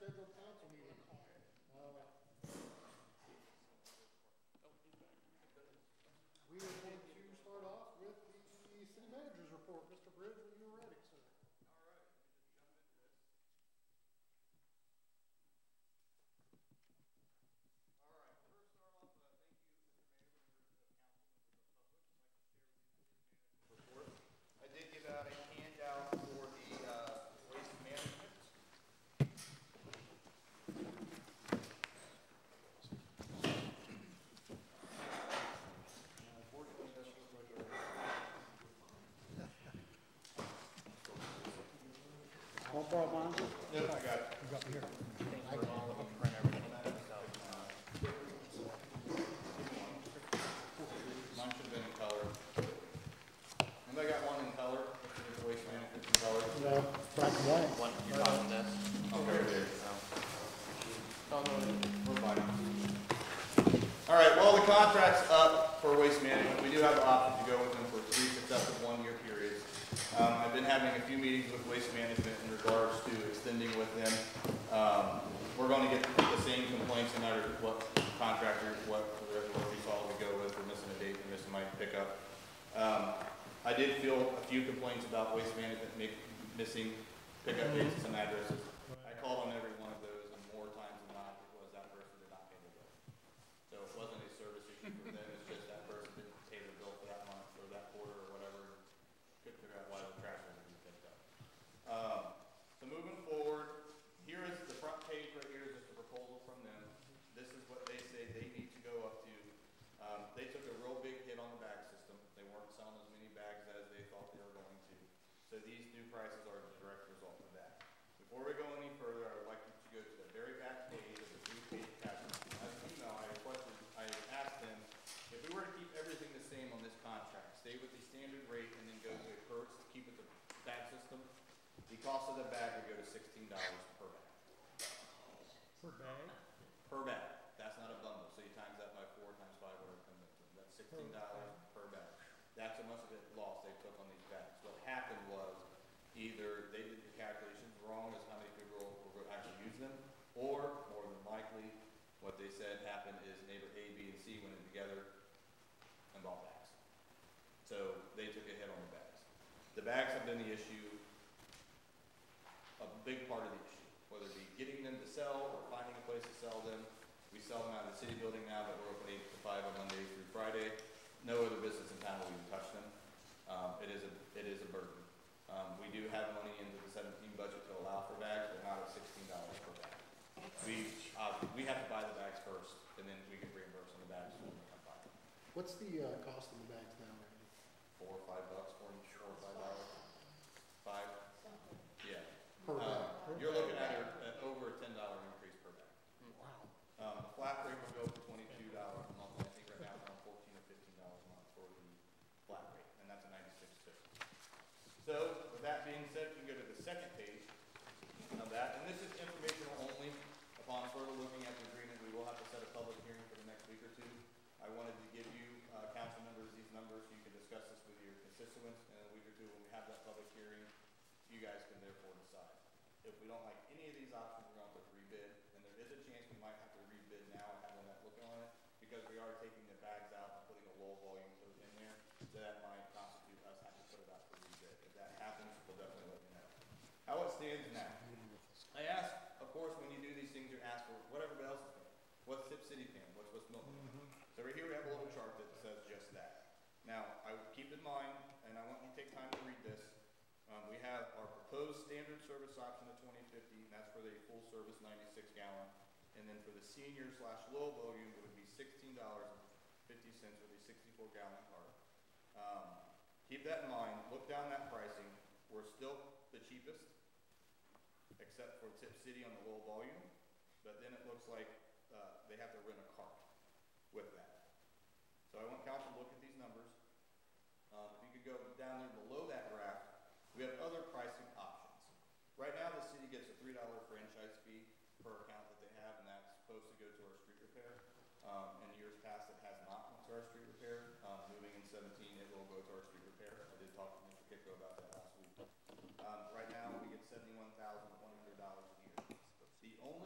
scheduled council meeting. We are going to start off with the city manager's report. Mr. Bridge, when you're ready, sir. I did give out a handout for the waste management. All brought mine? Yep, I got it. You got me here. I got all of them. Print everything out. Mine should have been in color. Anybody got one in color? Waste management in color? No, black and white. One, you're talking this. Oh, there it is. We're fine. All right, well, the contract's up for waste management. We do have the option to go with them for 3 successive one-year periods. I've been having a few meetings with waste management in regards to extending with them. We're going to get the same complaints no matter what contractor, what resolve we go with. We're missing a date, we're missing my pickup. I did feel a few complaints about waste management missing pickup dates and some addresses. I called on every one of those, and more times than not, it was that person did not pay the bill. So it wasn't a service issue for them, it's just that person didn't pay the bill for that month or that quarter or whatever. Couldn't figure out why the trash wasn't being picked up. So moving forward, here is the front page right here is just a proposal from them. This is what they say they need to go up to. They took a real big hit on the bag system. They weren't selling as many bags as they thought they were going to. So these new prices are a direct result of that. Before we go any further, I would like you to go to the very back page of the 3-page attachment. As you know, I asked them if we were to keep everything the same on this contract, stay with the standard rate and then go to a per, keep with the bag system, the cost of the bag would go to $16 per bag. Per bag? Per bag. That's not a bundle. So you times that by 4 times 5, whatever it comes up to. That's $16 per bag. That's how much of it loss they took on these bags. What happened was either they did the calculations wrong as how many people were actually use them, or more than likely, what they said happened is neighbor A, B, and C went in together and bought bags. So they took a hit on the bags. The bags have been the issue, a big part of the issue, whether it be getting them to sell or finding a place to sell them. We sell them out of the city building now, but we're open 8 to 5 on Monday through Friday. No other business in town will even touch them. It is a burden. We do have money into the 17 budget to allow for bags, but not at $16 per bag. We have to buy the bags first, and then we can reimburse on the bags when we come buy them. What's the cost of the bags now, Randy? $4 or $5, $4 or $5. 5? Yeah. Per bag? You're looking at over a $10 increase per bag. Wow. The flat rate will go to $22 a month. I think right now it's around $14 or $15 a month for the flat rate, and that's a 96 too. So with that being said, you can go to the second page of that, and this is informational only. Upon further looking at the agreement, we will have to set a public hearing for the next week or two. I wanted to give you, council members, these numbers so you can discuss this with your constituents, and in a week or two when we have that public hearing, you guys can therefore decide. If we don't like any of these options, we're going to have to rebid, and there is a chance we might have to rebid now and have one that looking on it, because we are taking the bags out and putting a low volume code in there, so that might constitute us having to put it out for rebid. If that happens, we'll definitely let you know. How it stands now. I ask, of course, when you do these things, you ask for what everybody else is paying. What's Tip City paying? What's West Milton? So right here we have a little chart that says just that. Now, I would keep in mind, and I want you to take time to read this, we have our proposed standard service option of 2050, and that's for the full service 96 gallon. And then for the senior / low volume, it would be $16.50 with a 64 gallon cart. Keep that in mind. Look down that pricing. We're still the cheapest, except for Tip City on the low volume. But then it looks like they have to rent a cart with that. So I want council to look at these numbers. If you could go down there below that graph, we have other pricing options. Right now, the city gets a $3 franchise fee per account that they have, and that's supposed to go to our street repair. In years past, it has not went to our street repair. Moving in 17, it will go to our street repair. I did talk to Mr. Kicko about that last week. Right now, we get $71,100 a year. The only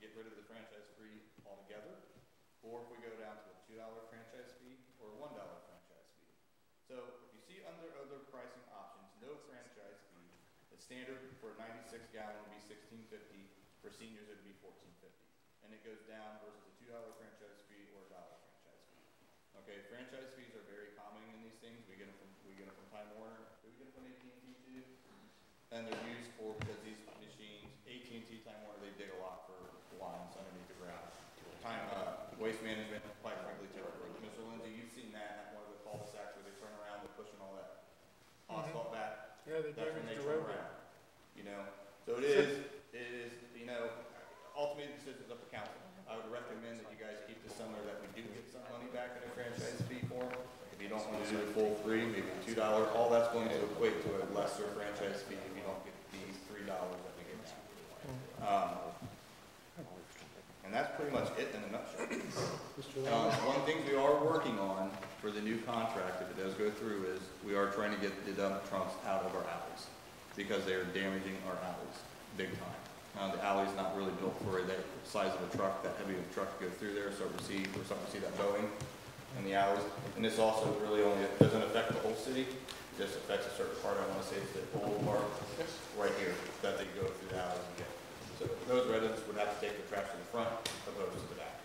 get rid of the franchise fee altogether, or if we go down to a $2 franchise fee or a $1 franchise fee. So if you see under other pricing options, no franchise fee, the standard for a 96 gallon would be $16.50. For seniors, it would be $14.50. And it goes down versus a $2 franchise fee or a $1 franchise fee. Okay, franchise fees are very common in these things. We get them from Time Warner. Do we get them from AT&T too? And they're used for, because these machines, AT&T, Time Warner, they dig a lot for lines underneath the ground. Waste Management, quite frankly, terrible. Mr. Lindsay, you've seen that at one of the cul-de-sacs where they turn around, they're pushing all that asphalt back. Yeah, they That's when they damage the turn road. around. You know, so it is, you know, ultimately the decision is up to council. I would recommend that you guys keep this somewhere that we do get some money back in a franchise fee for. If you don't want to do the full $3, maybe $2, all that's going to equate to a lesser franchise fee if you don't get these $3 that we get now. And that's pretty much it in a nutshell. One thing we are working on for the new contract, if it does go through, is we are trying to get the dump trucks out of our alleys because they are damaging our alleys big time. The alley's not really built for the size of a truck, that heavy of a truck to go through there, so we're starting to see that Boeing in the alleys. And this also really only doesn't affect the whole city, it just affects a certain part. I want to say it's the old part right here that they go through the alleys and get. So those residents would have to take the trash to the front opposed to the back.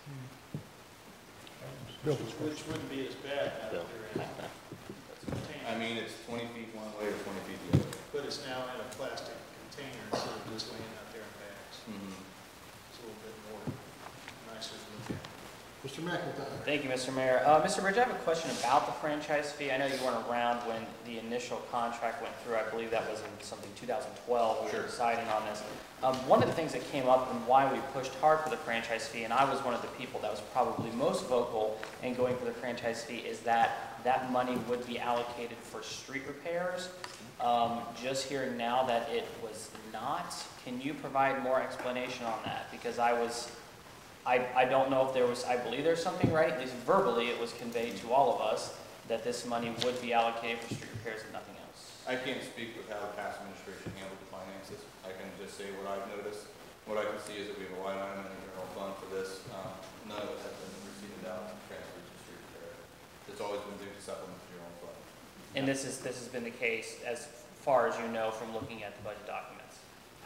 Which wouldn't be as bad out there. I mean, it's 20 feet one way or 20 feet the other. But it's now in a plastic container instead of just laying out there in bags. It's a little bit more nicer to look at. Mr. McIntyre. Thank you, Mr. Mayor. Mr. Bridge, I have a question about the franchise fee. I know you weren't around when the initial contract went through. I believe that was in something 2012. We were deciding on this. One of the things that came up and why we pushed hard for the franchise fee, and I was one of the people that was probably most vocal in going for the franchise fee, is that that money would be allocated for street repairs. Just hearing now that it was not, can you provide more explanation on that? Because I don't know if there was, I believe there's something right, at least verbally it was conveyed to all of us that this money would be allocated for street repairs and nothing else. I can't speak with how the past administration handled the finances. I can just say what I've noticed. What I can see is that we have a line item in the general fund for this. None of it has been received out and transferred to street repair. It's always been due to supplement the general fund. And this has been the case as far as you know from looking at the budget documents.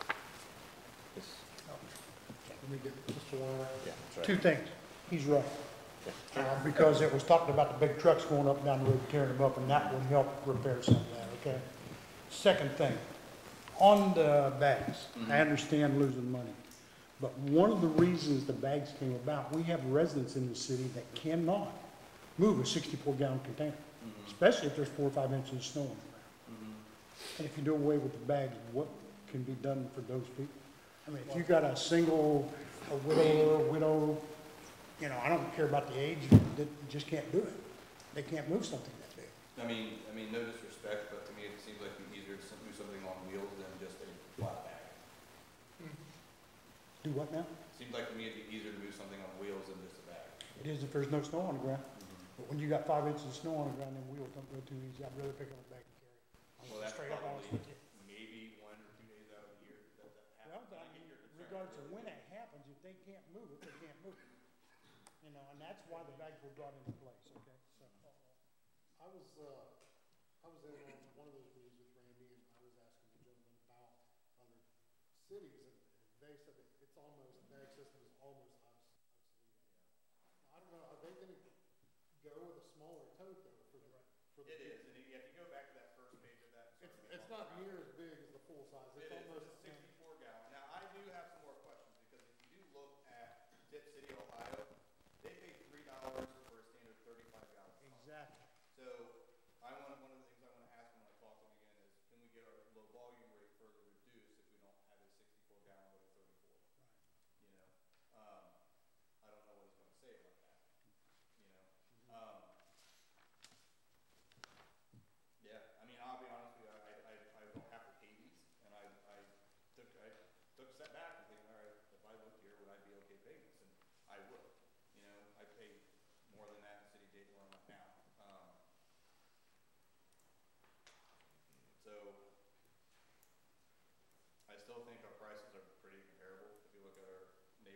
Let me get Mr. Warner. Two things. He's right. Because it was talking about the big trucks going up and down the road, tearing them up, and that would help repair some of that, okay? Second thing, on the bags, I understand losing money. But one of the reasons the bags came about, we have residents in the city that cannot move a 64-gallon container, especially if there's 4 or 5 inches of snow on the ground. And if you do away with the bags, what can be done for those people? I mean, if you got a single, a widow, you know, I don't care about the age, they just can't do it. They can't move something that big. I mean, no disrespect, but to me it seems like it'd be easier to do something on wheels than just a flat bag. Do what now? Seems like to me it'd be easier to move something on wheels than just a bag. It is if there's no snow on the ground. But when you got 5 inches of snow on the ground, then wheels don't go too easy. I'd rather pick up a bag and carry it. Well, that's Straight up honest probably with you. maybe 1 or 2 days out of the year that Well, happens. but I mean, regardless of when it happens, if they can't move it, they can't move it. You know, and that's why the bags were brought into place, okay? So, I was in on one of those meetings with Randy, and I was asking the gentleman about other cities, and they said that it's almost, the bag system is almost obsolete. I don't know, are they gonna go with a smaller tote though for the? It is, and if you go back to that first page of that. It's not near as big as the full size, it's almost. It's a 64 gallon. Now, I do have some more questions, because if you do look at Tip City, Ohio, they pay $3 for a standard 35 gallon. exactly. So, one of the things I want to ask when I talk to them again is, can we get our low volume rate further reduced if we don't have a 64 gallon but a 34? You know, I don't know what he's going to say about that. You know, yeah. I mean, I'll be honest with you. I don't have to pay these, and I took a step back and thinking, all right, if I lived here, would I be okay paying this? And I would. You know, I pay more than that in City Dayton where I'm at now. So I still think our prices are pretty comparable. If you look at our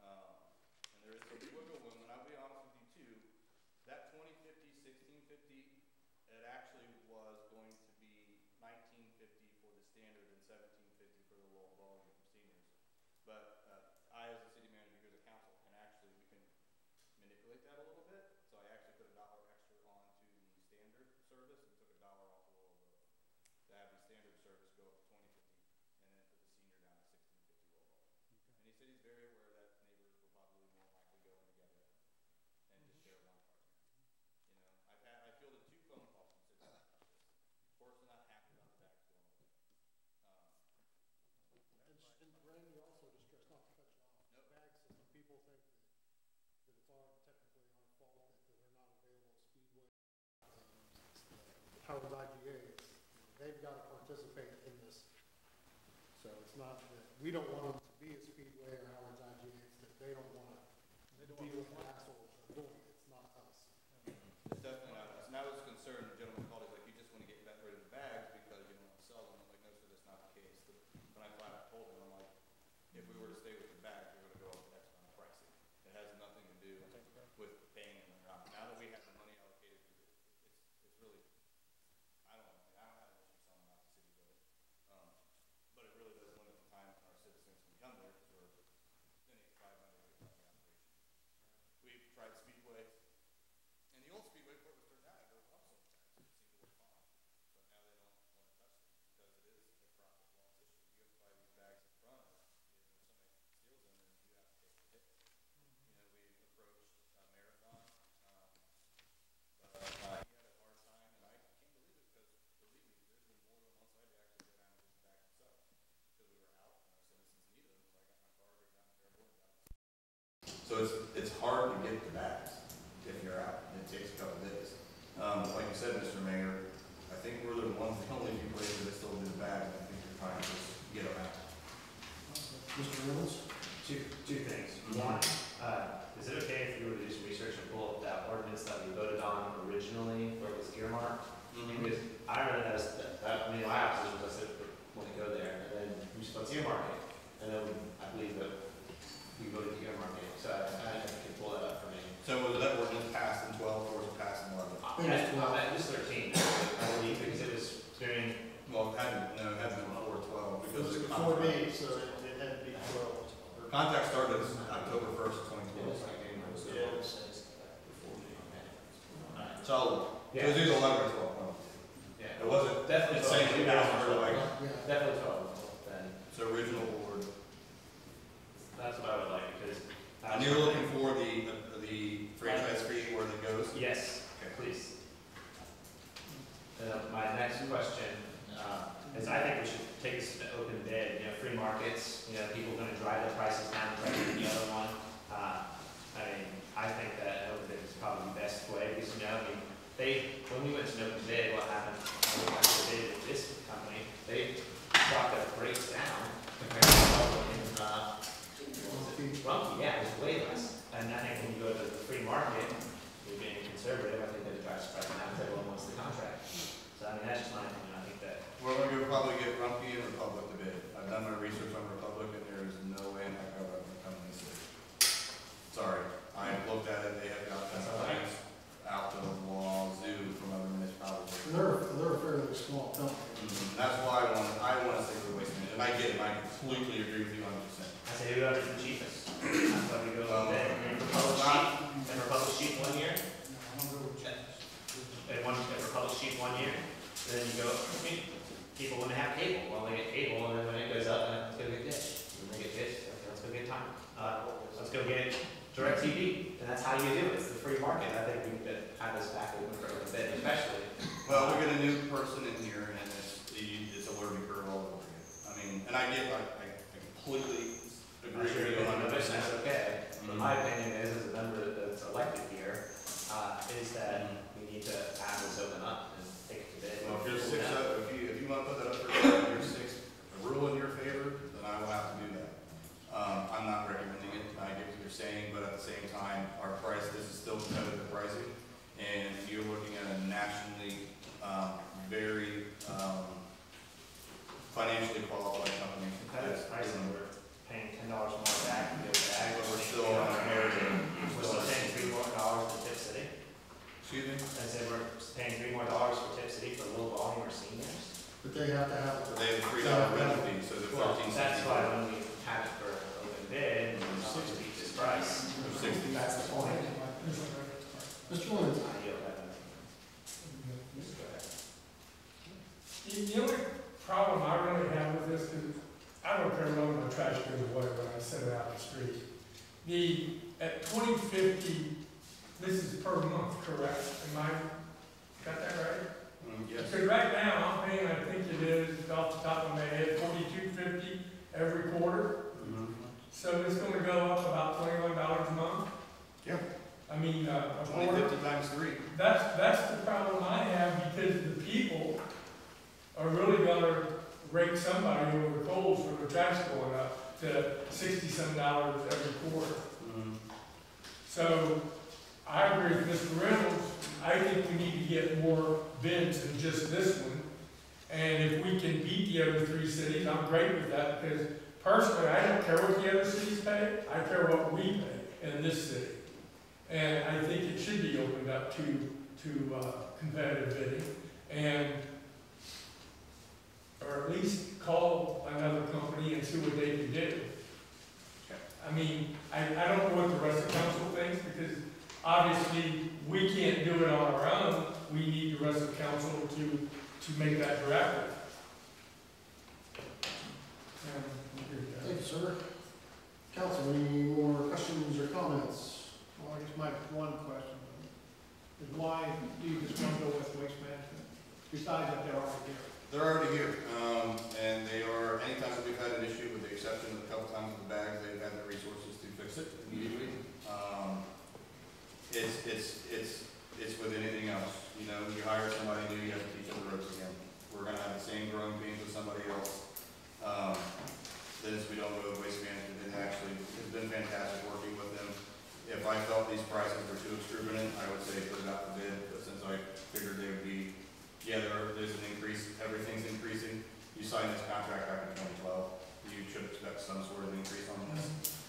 And there is some wiggle room, and I'll be honest with you too, that 2050, 1650, it actually was going to be 1950 for the standard and 1750 for the low volume seniors. But I, as a city manager, here as a council, can actually, we can manipulate that a little bit. So I actually put $1 extra onto the standard service and took $1 off the low volume to have the standard service go up to 2050, and then put the senior down to 1650 low volume. And he said he's very aware that neighbors will probably more likely go in together and just share one partner. You know, I fielded 2 phone calls from citizens about this. Of course, they're not happy about the bags going away. And Randy also just stressed, not to cut you off, the bag system, people think that it's technically our fault that they're not available at Speedway. Howard's IGA, they've got to participate in this. So it's not that, we don't want them to be at Speedway or Howard's IGA, it's that they don't want to deal with the hassle of doing it, it's not us. It's definitely not us. And I was concerned, the gentleman called, he's like, you just want to get rid of the bags because you don't want to sell them. I'm like, no, sir, that's not the case. When I flat out told him, I'm like, if we were to stay with the bags, we're going to go up with X amount of pricing. It has nothing to do with paying them or not. Now that we have the money allocated, it's really, I don't know, I don't have an issue selling out the city building. But it really does limit the time our citizens can come there because we're spending $500 on the operation. We've tried Speedway, and the old Speedway before it was turned down, it goes up so much. It seemed to work fine. But now they don't want to touch them because it is a profit loss issue. You have to buy these bags in front, if somebody steals them, then you have to take the hit. You know, we approached Marathon, but he had a hard time, and I can't believe it because, believe me, there's been more than one side to actually go down and get the bag themselves because we were out and our citizens needed them, so I got my car, I got Fairborn down. So it's hard to get the bags if you're out. It takes a couple days. Like you said, Mr. Mayor, I think we're the only few places that still do the bags. I think you're trying to just get them out. Mr. Reynolds? Two things. One, is it okay if you were to do some research and pull up that ordinance that we voted on originally where it was earmarked? Because I read it as that, I mean, my opposition was I said, want to go there, and then we just let's earmark it. And then I believe that we voted to earmark it. So I can pull that up for me. So was that ordinance passed in 12 or was it passed in 11? It was 13, I believe, because it was during. Well, it hadn't been before 12 because It was the before contract. me, so it had to be 12. Contract started October 1st, 2012. So it was either 11 or 12. No. Yeah. It wasn't Definitely it's saying 12. you guys were like, Yeah. Definitely 12 then. it's the original board. That's what I would like, because. And you're looking for the franchise fee where that goes? Yes, Okay. please. My next question is I think we should take this to open bid, free markets, people are gonna drive the prices down, try to do the other one. I mean, I think that open bid is probably the best way, because, when we went to open bid, what happened, when we went to bid with this company, they dropped their rates down compared to Rumpke, yeah, it was way less. And I think when you go to the free market, you're being conservative, I think that it drives the price down because everyone wants the contract. So I mean, that's just my opinion, I think that. We're going to probably get Rumpke and Republic to bid. I've done my research on Republic and there is no way in heck I would ever come in this city. Sorry, I looked at it, they have got that plans out to the wazoo from other municipalities. And they're a fairly small company. That's why I want to stick with Waste Management, and I get it, I completely agree with you 100%. I say whoever's the cheapest. That's why we go with that. And Republic cheap 1 year. And Republic cheap 1 year. Then you go, people want to have cable. Well, they get cable, and then when it goes up, let's go get Dish. When they get Dish, okay, let's go get time. Let's go get DirecTV. And that's how you do it. It's the free market. I think we could have this back open for a bit, especially. Well, we get a new person in here, and it's a learning curve all over again. I mean, and I completely agree with you 100%. That's okay. But my opinion is, as a member that's elected here, is that we need to have this open up and take it to bid. Well, if you're if you want to put that up for your 6, a rule in your favor, then I will have to do that. I'm not recommending it. I get what you're saying, but at the same time, this is still competitive pricing, and you're looking at a nationally very financially qualified company. Competitive pricing, we're paying $10 more back to get a bag, But we're still Excuse me? I said we're paying $3 more for Tip City for low volume or seniors. But they have to have So it. they have a $3 rental fee, so they're Well, 13.60. that's why when we have it for open bid, it's not to beat this price. Or 60. That's the point. Mr. Lawrence, I yield that. Just go ahead. The only problem I really have with this is, I don't care whether my trash goes away when I set it out in the street. At 2050, this is per month, correct? Am I, got that right? Yes. Because right now, I'm paying, I think it is, off the top of my head, $42.50 every quarter. So it's gonna go up about $21 a month? Yeah. I mean, a quarter. 2050 times 3. That's the problem I have, because the people are really gonna rake somebody over the coals for the trash going up to $60-some every quarter. So, I agree with Mr. Reynolds, I think we need to get more bids than just this one. And if we can beat the other 3 cities, I'm great with that, because personally, I don't care what the other cities pay, I care what we pay in this city. And I think it should be opened up to competitive bidding, and, or at least call another company and see what they can do. I mean, I don't know what the rest of council thinks, because obviously, we can't do it on our own, we need the rest of council to make that directive. thank you, sir. Council, any more questions or comments? Well, I guess my one question is why do you just want to go with waste management, besides that they're already here? They're already here, and they are, anytime that we've had an issue, with the exception of a couple times with the bags, they've had the resources to fix it immediately. It's with anything else, you know, you hire somebody new, you have to teach them the ropes again. We're gonna have the same growing pains with somebody else. Then we don't go with waste management, it actually has been fantastic working with them. If I felt these prices were too exorbitant, I would say put it out to bid, but since I figured they would be, yeah, there's an increase, everything's increasing. You signed this contract back in 2012, you should expect some sort of increase on this.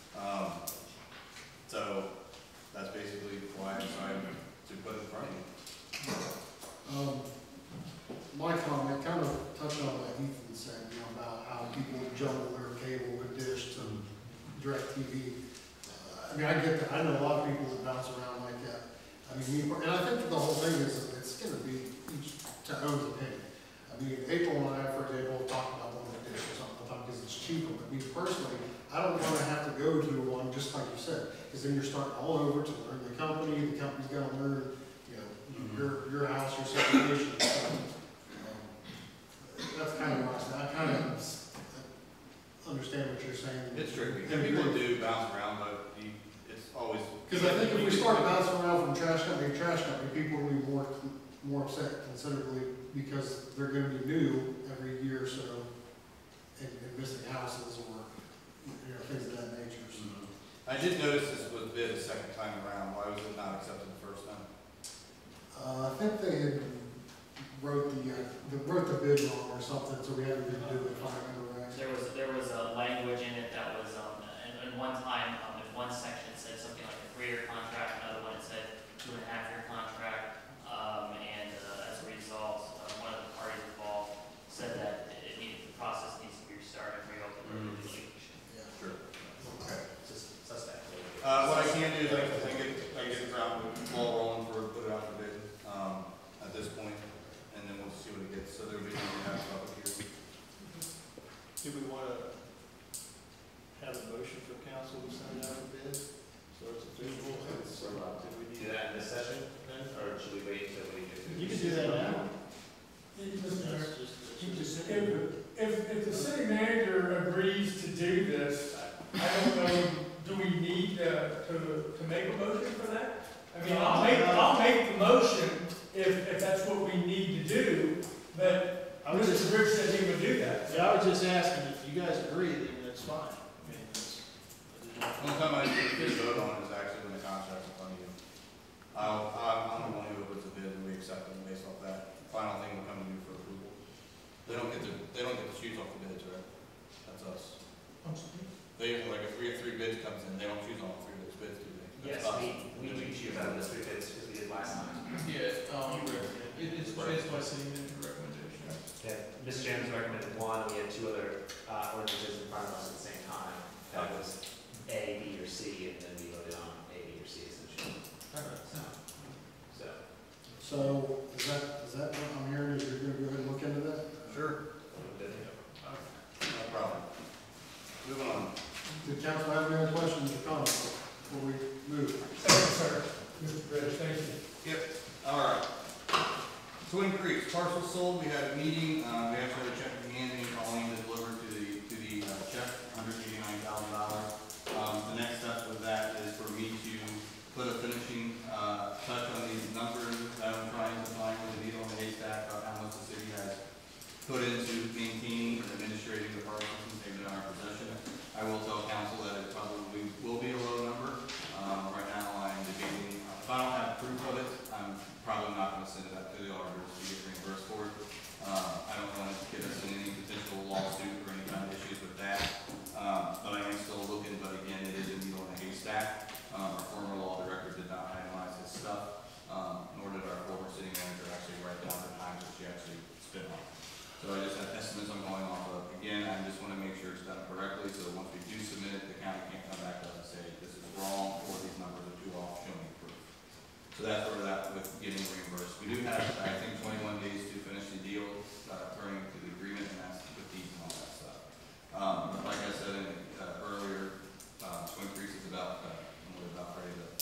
So that's basically why I decided to put it in front of you. My comment kind of touched on what Ethan said, you know, about how people juggle their cable with Dish to DirecTV. I mean, I get that, I know a lot of people that bounce around like that. I mean, and I think the whole thing is, it's gonna be each to own opinion. I mean, April and I, for example, talked about one of the Dish or something, because it's cheaper, but me personally, I don't wanna have to go to one, just like you said, because then you're starting all over to learn the company's gotta learn, you know, your house, your situation. That's kind of nice, I kind of understand what you're saying. It's tricky, and people do bounce around, but it's always. Because I think if we start bouncing around from trash company to trash company, people will be more upset considerably, because they're gonna be new every year or so, and missing houses or, you know, things of that nature, so. I did notice this was bid a second time around, why was it not accepted the first time? I think they had wrote the bid wrong or something, so we had to redo it, if I remember right. There was a language in it that was, in one time, in one section it said something like a 3-year contract, another one it said 2.5-year contract, and as a result, one of the parties involved said that the process needs to be restarted and reopened. Yeah. Sure. Okay. Just suspect. What I can do is I can get the ground ball rolling for, put it out for bid, at this point, and then we'll see what it gets, so there'll be nothing to have public here. Do we want to have a motion for council to send it out for bid? So it's official? Do we do that in this session then, or should we wait until we get to? You can do that now. Mr. Mayor, Just if the city manager agrees to do this, I don't know, do we need to make a motion for that? I mean, I'll make the motion if that's what we need to do, but I would just- Mr. Rich said he would do that. Yeah, I was just asking, if you guys agree, then that's fine. I mean, it's. One time I did vote on it is actually when the contract's in front of you. I'm the one who opens the bid and we accept them based off that. Final thing will come to you for approval. They don't get to choose off the bids, right? That's us. They, like, if we have 3 bids comes in, they don't choose on all 3 of those bids, do they? Yes, That's us. we choose out of the 3 bids, because we did last time. Yeah, Ms. Jones recommended one, we had two other ordinances in front of us at the same time. That was A, B, or C, and then we voted on A, B, or C essentially. So, is that what I'm hearing, is you're gonna go ahead and look into that? Sure. No problem. Moving on. Did council have any other questions or comments before we move? Thank you, sir. Mr. Bridge, thank you. Yep, all right. Twin Creeks, parcel sold, we had a meeting, we actually had a check from Andy calling to deliver to the check, $189,000. The next step of that is for me to put a finishing, touch on these numbers that I'm trying to find with the needle in the haystack about how much the city has put into maintaining and administrating the park system taken in our possession. I will tell council that it probably will be a low number. Right now I'm debating, if I don't have proof of it, I'm probably not going to send it out to the auditors to get reimbursed for it. I don't want to get us in any potential lawsuit or any kind of issues with that. But I am still looking, but again, it is a needle in a haystack. Our former law director did not itemize his stuff, nor did our former city manager actually write down the times that she actually spent on it. So I just have estimates I'm going off of. Again, I just want to make sure it's done correctly, so once we do submit it, the county can't come back to us and say, this is wrong, or these numbers are too off, show me proof. So that's where we're at with getting reimbursed. We do have, I think, 21 days to finish the deal, according to the agreement, and that's the fees and all that stuff. Like I said earlier, Twin Creeks is about, we're about ready to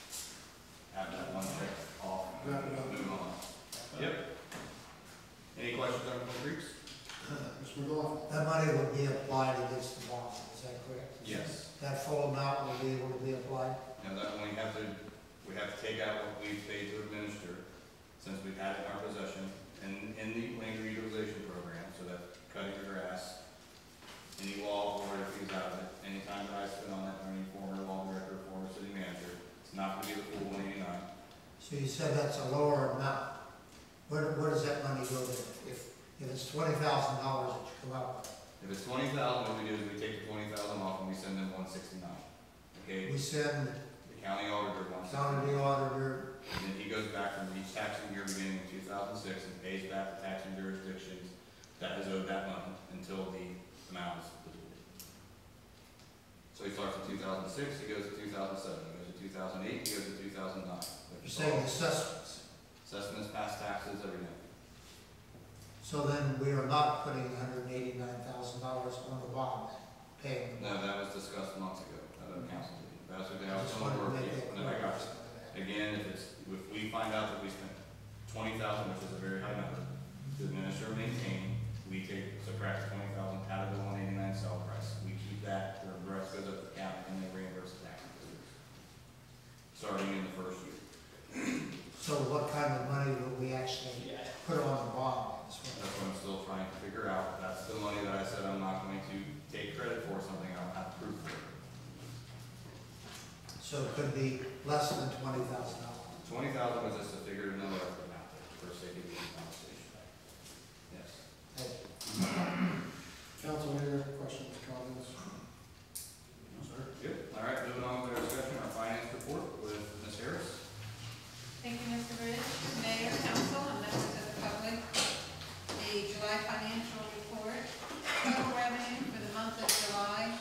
have that one check off and move on. Yep. Any questions on Twin Creeks? Mr. McGough? That money will be applied against the bond, is that correct? Yes. That full amount will be able to be applied? Now that we have to take out what we've paid to administer, since we've had it in our possession, and in the land reutilization program, so that cutting the grass, any law or fees out of it, any time that I spend on it, or any former law director, former city manager, it's not gonna be the full 189. So you said that's a lower amount. Where does that money go to? If it's $20,000 that you come up with? If it's 20,000, what we do is we take the 20,000 off and we send them 169. Okay? We send The county auditor down 169. to the auditor, And then he goes back from each taxing year beginning in 2006 and pays back the taxing jurisdictions that has owed that money until the amount is depleted. So he starts in 2006, he goes to 2007, he goes to 2008, he goes to 2009. you're saying assessments. Assessments, past taxes, everything. So then we are not putting $189,000 on the bond, paying the No, bond. that was discussed months ago at a council meeting. That's what they I was just going to wanted to work. make that No, I got clear. you. Again, if we find out that we spent 20,000, which is a very high number, to administer and maintain, we subtract 20,000 out of the 189 sale price. We keep that, the rest goes up to the county, and they reimburse the taxes. Starting in the first year. So what kind of money will we actually put on the bond? That's what I'm still trying to figure out. That's the money that I said I'm not going to take credit for something I don't have proof for. So it could be less than $20,000. 20,000 was just a figure, number I put out there for sake of the conversation. Yes. Council, any other questions, comments? No, sir. Good. All right, moving on with our discussion, our finance report with Ms. Harris. Thank you, Mr. Bridge. Mayor, council, and members of the public. The July financial report. Total revenue for the month of July,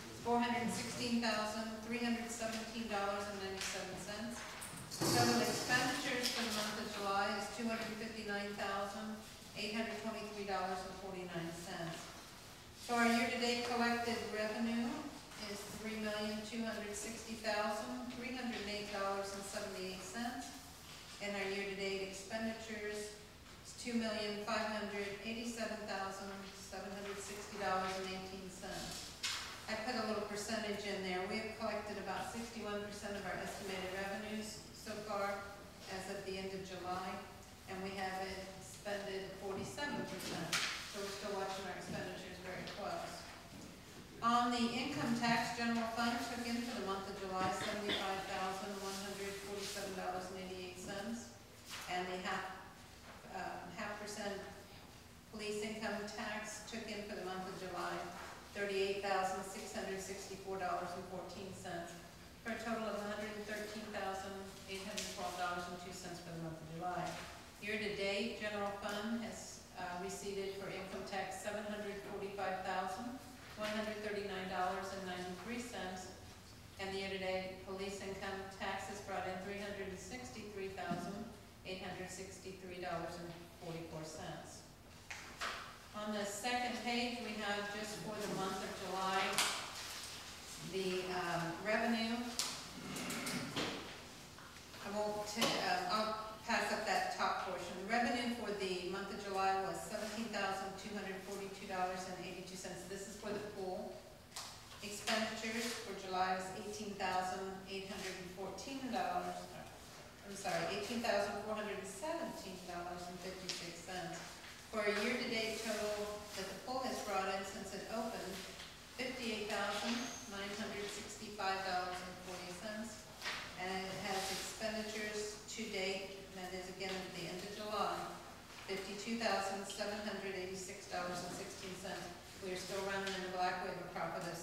$416,317.97. Total expenditures for the month of July is $259,823.49. So our year-to-date collected revenue is $3,260,308.78. And our year-to-date expenditures is $2,587,760.18. I put a little percentage in there. We have collected about 61% of our estimated revenues so far as of the end of July, and we have expended 47%. So we're still watching our expenditures very close. On the income tax, general fund took in for the month of July $75,147.88, and the half percent police income tax took in for the month of July $38,664.14, for a total of $113,812.02 for the month of July. Year to date, general fund has receipted for income tax $745,139.93. And the year-to-date police income taxes brought in $363,863.44. On the second page, we have just for the month of July, the revenue. I'll pass up that top portion. Revenue for the month of July was $17,242.82. This is for the pool. Expenditures for July was $18,417.56. For a year-to-date total that the pool has brought in since it opened, $58,965.40. And it has expenditures to date, and that is again at the end of July, $52,786.16. We are still running in the black. We have a profit of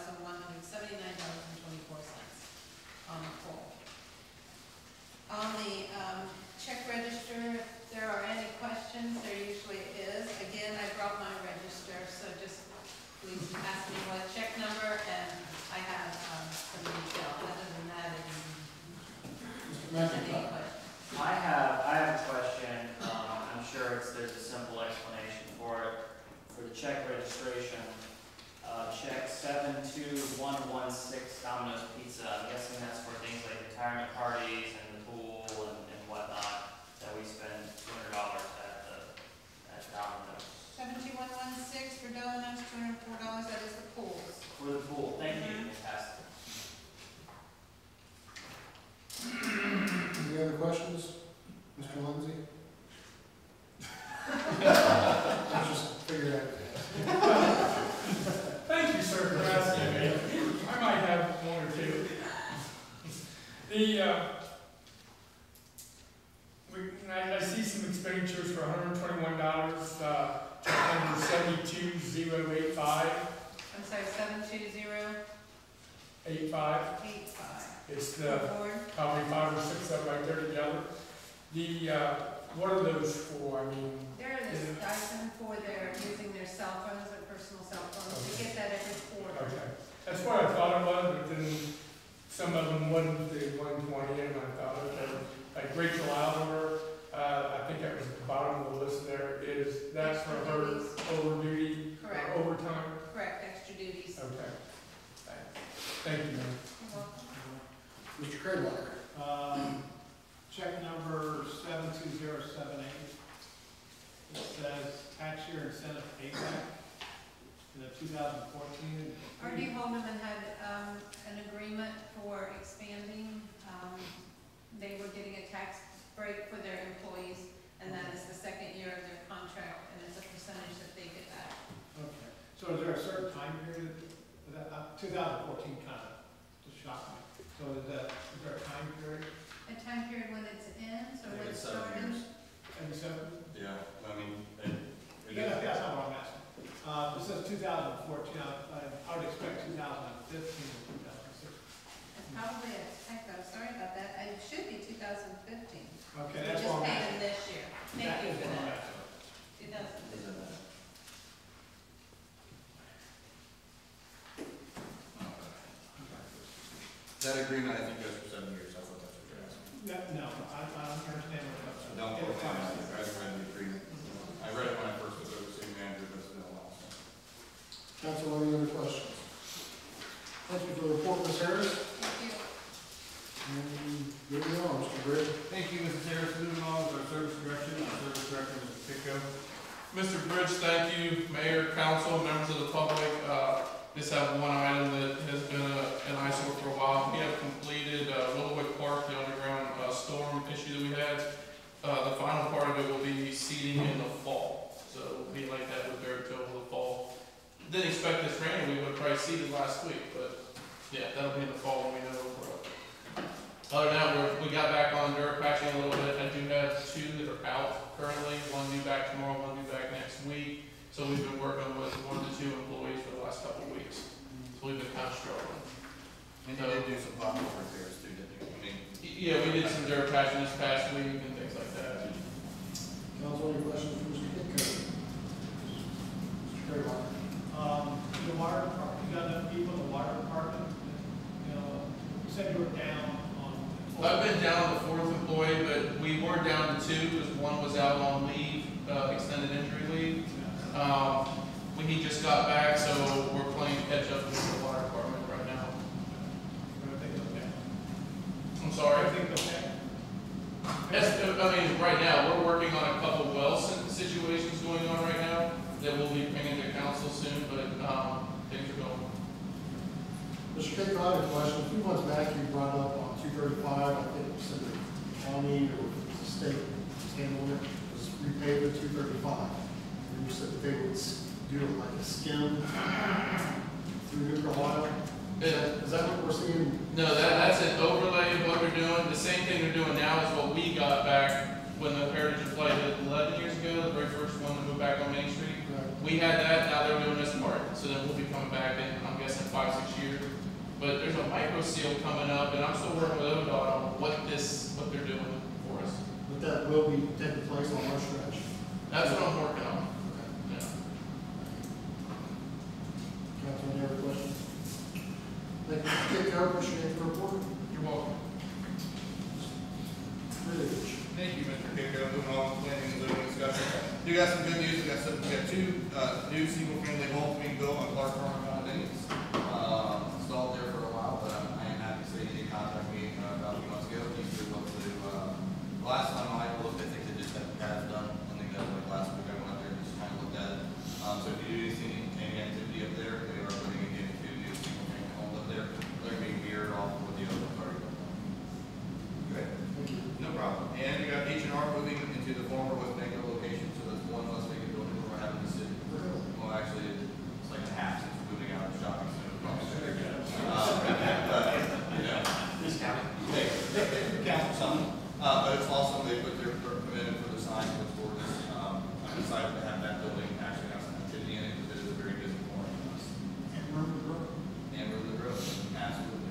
$6,179.24 on the pool. On the check register, if there are any questions, there usually is. Again, I brought my register, so just please ask me what check number, and I have some detail. Other than that, any questions? I have a question. I'm sure there's a simple explanation for it. For the check registration, check 72116 Domino's Pizza. I'm guessing that's for things like retirement parties and the pool and whatnot that we spend $200 at Domino's. 72116 for Domino's, $204. That is the pools. For the pool. Thank you. Fantastic. Any other questions, Mr. Lindsay? Let's just figure it out. Thank you, sir, for asking me. I might have one or two. I see some expenditures for $121, under 72085. I'm sorry, 85. 72085. It's probably 5 or 6 up right there together. What are those for? I mean, They're the stipend for their using their cell phones, their personal cell phones. We get that every quarter. okay. That's what I thought it was, but then some of them wasn't the 120, and I thought, okay, like Rachel Oliver, I think that was at the bottom of the list there, that's for her over duty, Correct. overtime? Correct, extra duties. Okay. Thank you, ma'am. You're welcome. Mr. Kramer? Check number 72078. It says tax year incentive payback in the 2014. R.D. Holdeman had an agreement for expanding. They were getting a tax break for their employees, and that is the second year of their contract, and it's a percentage that they get back. Okay. So is there a certain time period? 2014 kind of just shocked me. So is there a time period? A time period when it's in, so when Maybe it's 7 started? years. Every 7? Yeah, I mean, Yeah, that's not what I'm asking. It says 2014, I would expect 2015 or 2016. It's probably a typo, sorry about that. It should be 2015. Okay, We that's just what I'm paid asking. them this year. Thank That you is for what I'm that. asking. 2015. that agreement, I think, goes for 7 years, I thought that's what you're asking. No, I understand what you're saying. Don't quote me on that, I read the agreement. I read it when I first was over city manager, but it's been a while. Council, any other questions? Thank you for the report, Ms. Harris. Thank you. And moving on, Mr. Bridge. Thank you, Mrs. Harris. Moving on with our service direction, Mr. Picco. Mr. Bridge, thank you, Mayor, Council, members of the public. Just have one item that has been an eyesore for a while. We have completed Willowwood Park, the underground storm issue that we had. The final part of it will be seeding in the fall. So it'll be like that with dirt till the fall. Didn't expect this rain, we would have probably seeded last week, but yeah, that'll be in the fall when we know we're up. Other than that, we got back on dirt patching a little bit. I do have 2 that are out currently, one due back tomorrow, one due back next week. So we've been working with 1 to 2 employees for the last couple of weeks. So we've been kind of struggling. And you did do some pothole repairs too, didn't you? I mean, Yeah, we did some dirt patching this past week and things like that. Council, any questions for Mr. Pitco? got enough people in the water department? You know, you said you were down on. I've been down to 4th employee, but we were down to 2 because one was out on leave, extended injury leave. He just got back, so we're playing catch up with the water department right now. Everything's okay? I'm sorry. Everything's okay? I mean, right now, we're working on a couple well situations going on right now that we'll be bringing to council soon, but things are going. Mr. Caker, I have a question. A few months back, you brought up on 235, I think you said the county or the state handled it, was repaid the 235. And you said that they would do it like a skim through Nuclear Ohio. Is that what we're seeing? No, that's an overlay of what they're doing. The same thing they're doing now is what we got back when the Heritage of Play did 11 years ago, the very first one to move back on Main Street. Right. We had that, now they're doing this part. So then we'll be coming back in, I'm guessing, 5-6 years. But there's a micro seal coming up, and I'm still working with ODOT on what they're doing for us. But that will be taking place on our stretch. That's what I'm working on. Okay. Yeah. Council, any other questions? Thank you, Mr. Caker. Appreciate the report. You're welcome. Bridge. Thank you, Mr. Kiko. Moving on to planning and zoning discussion. We got some good news. We got 2 new single-family homes being built on Clark Farm condominiums. Installed there for a while, but I am happy to say he did contact me about a few months ago. He said what to do. Last time I looked, I think they just had the pads done. I think that was like last week. I went out there and just kind of looked at it. So if you do see any activity up there, they are putting in 2 new single-family homes up there. They're being mirrored off of what the other ones already built. Okay. Thank you. No problem. And we got H&R moving into the former West Bank location, so that's one less vacant building we're having in the city. Well, actually, it's like a half since we're moving out of the shopping center. This county. They count something, but it's also, they put their permit in for the sign for this. I'm excited to have that building actually have some activity in it, because it is a very busy morning for us. And River Road. And River Road, absolutely.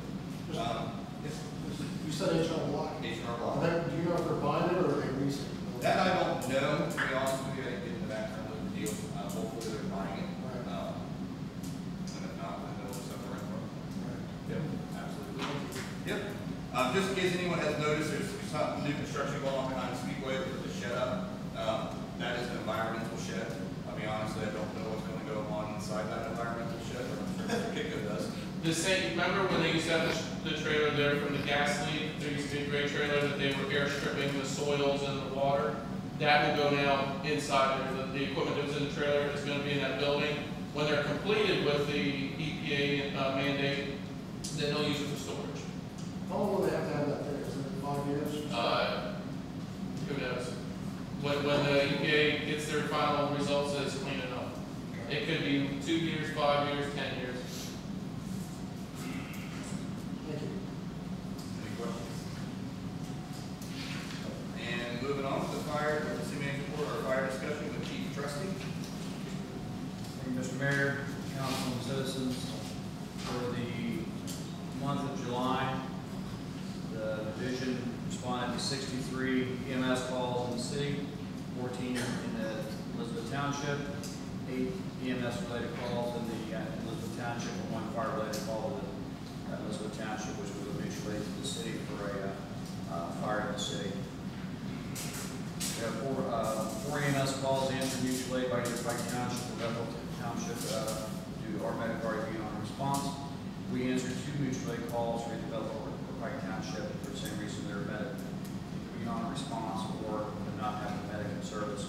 You said H.R. Block. H&R Are Block. they, do you know if they're buying it or are they leasing it? That I don't know, to be honest with you, I didn't get into that kind of deal. Hopefully they're buying it. Right. And if not, then they'll just have to rent one. Right. Yep, absolutely. Yep. Just in case anyone has noticed, there's some new construction going on behind the Speedway to put the shed up. That is an environmental shed. I mean, honestly, I don't know what's going to go on inside that environmental shed, but I'm sure Mr. Kiko does. The same, remember when they used to have the trailer there from the gas leak? There used to be a great trailer that they were airstripping the soils and the water. That will go now inside there. The equipment that was in the trailer is going to be in that building. When they're completed with the EPA mandate, then they'll use it for storage. How long will they have to have that there? Is it 5 years? Who knows? When the EPA gets their final results, it's clean enough. It could be 2 years, 5 years, 10 years. Thank you. Any questions? And moving on to the fire, the city manager report, our fire discussion with Chief Trustee. Thank you, Mr. Mayor, council, and citizens. For the month of July, the division responded to 63 EMS calls in the city, 14 in the Elizabeth Township, 8 EMS-related calls in the Elizabeth Township, and 1 fire-related call in Elizabeth Township, which was a mutual aid to the city for a fire in the city. We have 4 EMS calls answered mutual aid by either Pike Township or Bethel Township due to our medic guard being on response. We answered 2 mutual aid calls for either Bethel or Pike Township for the same reason they're medic being on response or not having medic in service.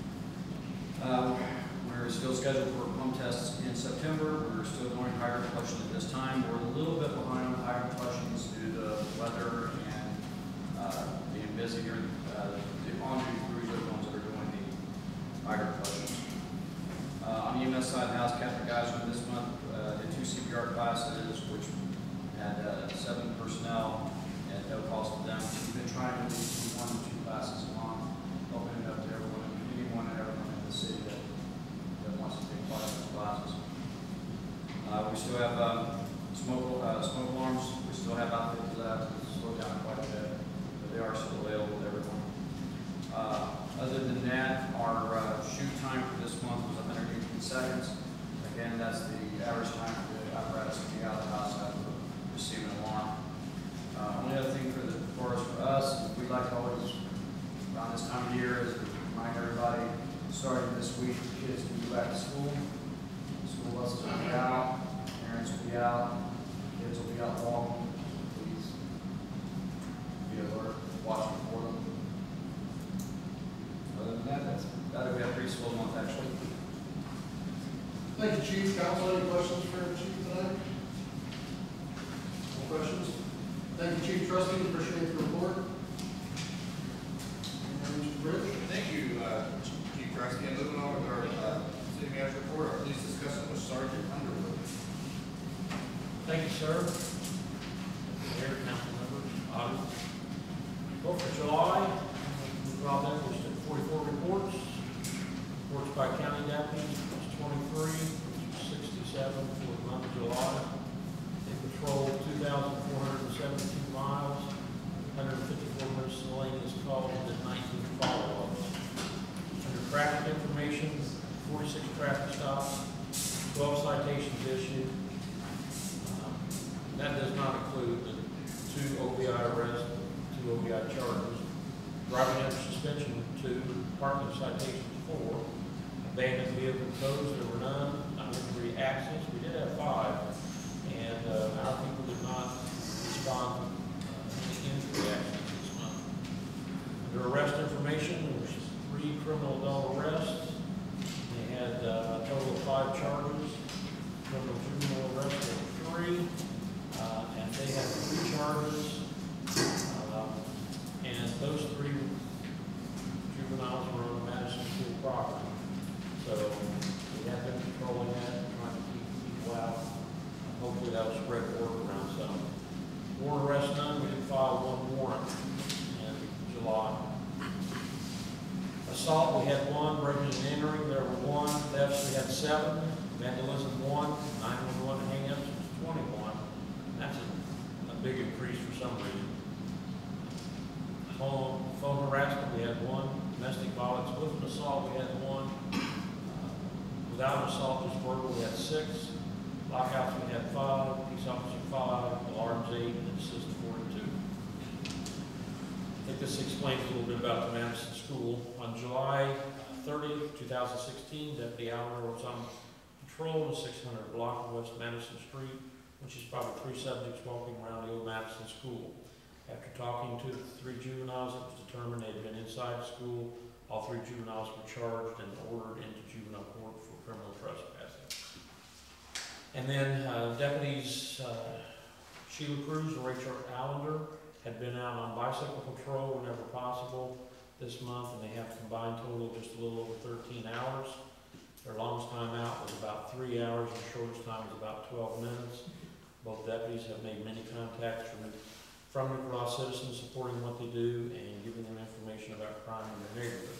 We're still scheduled for pump tests in September. We're still going higher flushing at this time. We're a little bit behind on higher flushings due to the weather and being busier. The on-duty crews are the ones that are doing the higher flushings. On the EMS side of the house, Captain Geyser this month did 2 CPR classes, which had 7 personnel at no cost to them. We've been trying to do 1 to 2 classes a month, opening it up to anyone and everyone in the city that wants to take part in those classes. We still have smoke alarms. We still have outfit for that. It's slowed down quite a bit, but they are still available to everyone. Other than that, our shoot time for this month was 118 seconds. Again, that's the average time for the Council, any questions for Chief tonight? No questions? Thank you, Chief Trustee, appreciate the report. And Mr. Bridge? Thank you, Chief Trusty. And moving on with our city manager report, our police discussion with Sergeant Underwood. Thank you, sir. Mayor, council members, audience. Well, for July, we brought in was 44 reports. Reports by county deputies was 23, which is 67 for the month of July. They patrolled 2,472 miles, 154 miscellaneous calls, and 19 follow-ups. Under traffic information, 46 traffic stops, 12 citations issued. That does not include the 2 OBI arrests, 2 OBI charges, driving under suspension 2, parking citations 4, abandoned vehicle tows, there were none, uninjury accidents, we did have 5, and our people did not respond to any injury accidents this month. Under arrest information, there was 3 criminal adult arrests. They had a total of 5 charges, criminal juvenile arrests of 3. And they had 3 charges, and those 3 juveniles were on the Madison School property. So we have been controlling that, trying to keep people out. Hopefully that'll spread the word around some. Warrant arrest none, we did file 1 warrant in July. Assault, we had 1, breaking and entering, there were 1, thefts, we had 7, vandalism 1, 911 hang-ups was 21. That's a big increase for some reason. Phone harassment, we had 1. Domestic violence with an assault, we had 1. Without an assault, just verbal, we had 6. Lockouts, we had 5. Peace officer 5. Alarms 8. And assist 42. I think this explains a little bit about the Madison School. On July 30th, 2016, Deputy Almer was on patrol in the 600 block of West Madison Street, which is probably 3 subjects walking around the old Madison School. After talking to the 3 juveniles, it was determined they had been inside the school. All 3 juveniles were charged and ordered into juvenile court for criminal trespassing. And then deputies Sheila Cruz and Rachel Allender had been out on bicycle patrol whenever possible this month, and they have a combined total of just a little over 13 hours. Their longest time out was about 3 hours, and the shortest time was about 12 minutes. Both deputies have made many contacts from the Cross citizens supporting what they do and giving them information about crime in their neighborhood.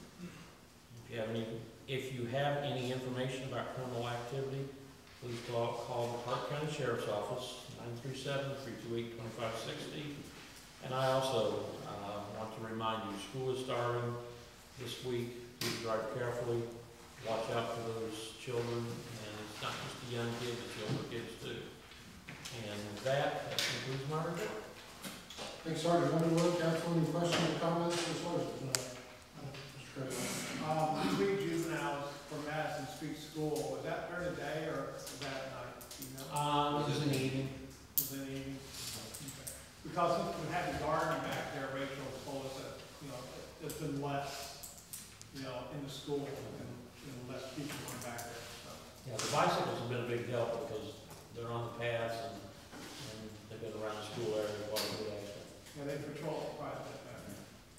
If you have any information about criminal activity, please call the Clark County Sheriff's Office, 937-328-2560. And I also want to remind you, school is starting this week. Please drive carefully. Watch out for those children, and it's not just the young kids, it's the older kids too. And with that concludes my report. Thanks, Sergeant Underwood. Council, any questions or comments for Sergeant tonight? Mr. President. 3 juveniles from Madison Street School, was that during the day or was that at night? Do you know? It was in the evening. It was in the evening? Okay. Because since we had the garden back there, Rachel told us that, there's been less, in the school and less people going back there, so. Yeah, the bicycles have been a big help because they're on the paths and they've been around the school area quite a bit actually. Yeah, they patrol quite a bit back there.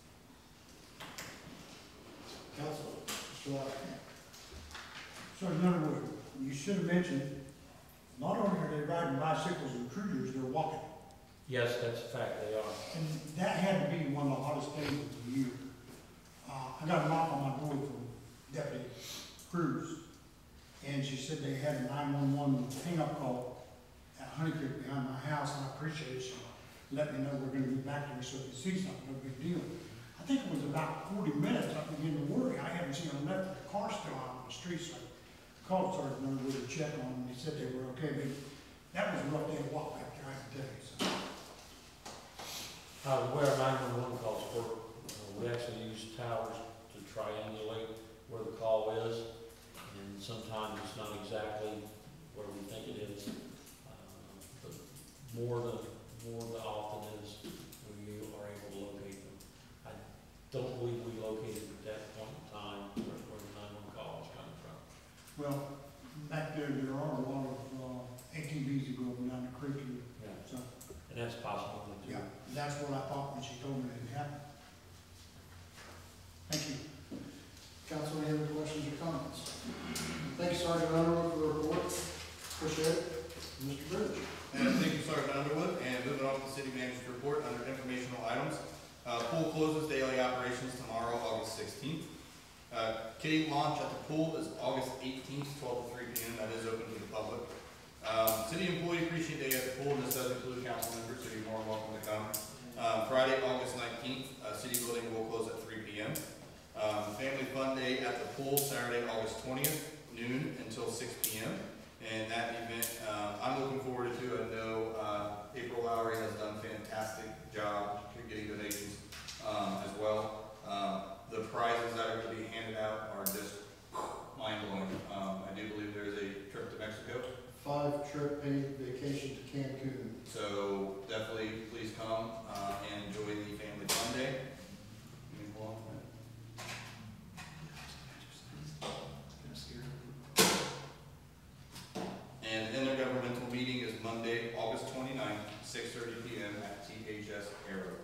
Council, Mr. Walker. Sergeant Underwood, you should have mentioned, not only are they riding bicycles and cruisers, they're walking. Yes, that's a fact, they are. And that had to be one of the hottest days of the year. I got a knock on my door from Deputy Cruz, and she said they had a 911 hang-up call at Honey Creek behind my house, and I appreciate it. She let me know we're gonna be back there so we can see something, no big deal. I think it was about 40 minutes, I began to worry. I hadn't seen them left, the car still out on the street, so I called Sergeant Underwood to check on them, and they said they were okay, but that was a rough day to walk back there, I can tell you, so. Where our 911 calls work, we actually use towers to triangulate where the call is, and sometimes it's not exactly where we think it is. But more than often is we are able to locate them. I don't believe we located at that point in time where the 911 call was coming from. Well, back there are Creek and so. And that's possible to do. Yeah, that's what I thought when she told me it didn't happen. Thank you. Council, any other questions or comments? Thank you, Sergeant Underwood, for the report. Appreciate it. Mr. Bridge. And thank you, Sergeant Underwood. And moving on to the city manager's report under informational items. Pool closes daily operations tomorrow, August 16th. Kitty launch at the pool is August 18th, 12 to 3 p.m. That is open to the public. City Employee Appreciation Day at the pool, and this does include council members, so you're more than welcome to come. Friday, August 19th, City Building will close at 3 p.m. Family Fun Day at the pool, Saturday, August 20th, noon until 6 p.m. And that event, I'm looking forward to. I know April Lowry has done a fantastic job getting donations as well. The prizes that are going to be handed out are just mind-blowing. I do believe there's a trip to Mexico. 5-trip paid vacation to Cancun. So definitely please come and enjoy the Family Fun Day. And the intergovernmental meeting is Monday, August 29th, 6:30 p.m. at THS Aero.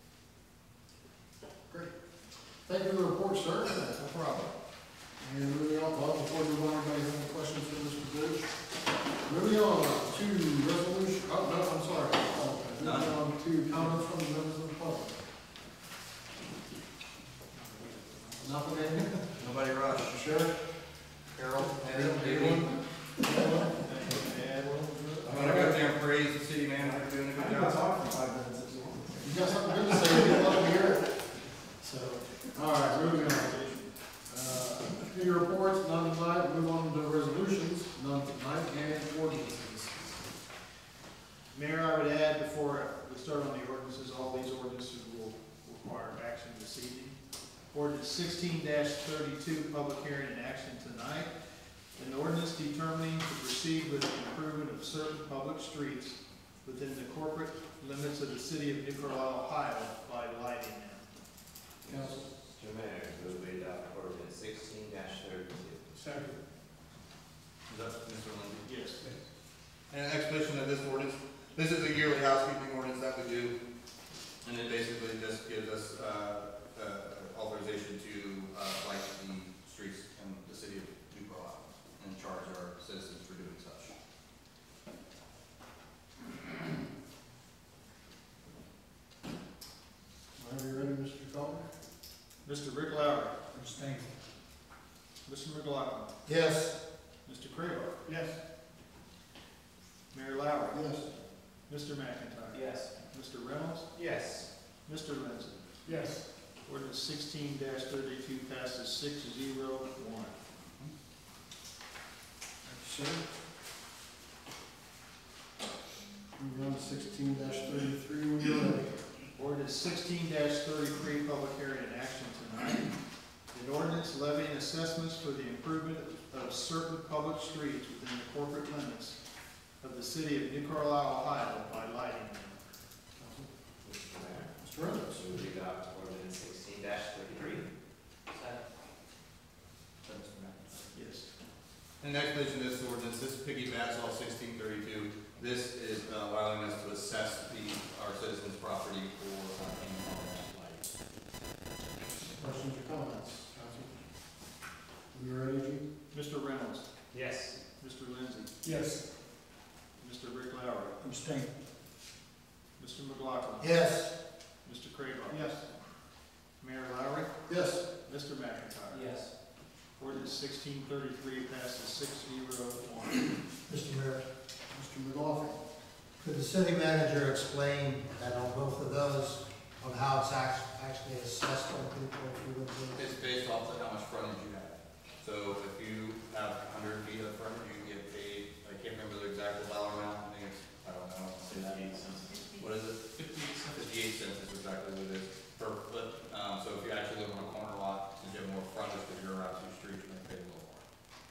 Great. Thank you for the report, sir. No problem. And moving on, before we run, anybody have any questions for Mr. Bridge? Moving on to resolution, oh, no, I'm sorry. Moving on to comments from the members of the public. Nothing, anything? Nobody rush. Sheriff? Carol? Anyone? I'm gonna go there and praise the city manager for doing a good job. You got something good to say, we'd love to hear it. So, all right, moving on. Committee reports, none tonight. Move on to resolutions, none tonight, and ordinances. Mayor, I would add, before we start on the ordinances, all these ordinances will require action this evening. Ordinance 16-32, public hearing and action tonight. An ordinance determining to proceed with the improvement of certain public streets within the corporate limits of the city of New Carlisle, Ohio, by lighting them. Council. Mr. Mayor, move we adopt ordinance 16-32. Second. Is that Mr. Lindsay? Yes. And an explanation of this ordinance, this is a yearly housekeeping ordinance that we do, and it basically just gives us authorization to light the streets in the city of New Carlisle and charge our citizens for doing such. Whenever you're ready, Mr. Calder. Mr. Rick Lowry. Abstain. Mr. McLaughlin. Yes. Mr. Craybar. Yes. Mayor Lowry. Yes. Mr. McIntyre. Yes. Mr. Reynolds. Yes. Mr. Lindsay. Yes. Ordinance 16-32 passes 6-0-1. Sir. Moving on to 16-33, when you're ready. Ordinance 16-33, public hearing and action tonight. An ordinance levying assessments for the improvement of certain public streets within the corporate limits of the city of New Carlisle, Ohio, by lighting them. Mr. Mayor, Mr. Reynolds. move we adopt ordinance 16-33. Yes. And the explanation of this ordinance, this piggybacks off 1632. This is allowing us to assess our citizens' property for lighting. Questions or comments, Council? When you're ready, Gene. Mr. Reynolds. Yes. Mr. Lindsay. Yes. Mr. Rick Lowry. Abstain. Mr. McLaughlin. Yes. Mr. Craybar. Yes. Mayor Lowry. Yes. Mr. McIntyre. Yes. Ordinance 1633 passes 6-0-1. Mr. Mayor, Mr. McLaughlin. could the city manager explain that on both of those, on how it's actually assessed on people, if you would please? It's based off of how much frontage you have. So if you have 100 feet of frontage, you can get paid, I can't remember the exact dollar amount, I think it's, I don't know. 58 cents. What is it? 58 cents is exactly what it is per foot. So if you actually live on a corner lot, you get more frontage because you're around two streets, you may pay a little more.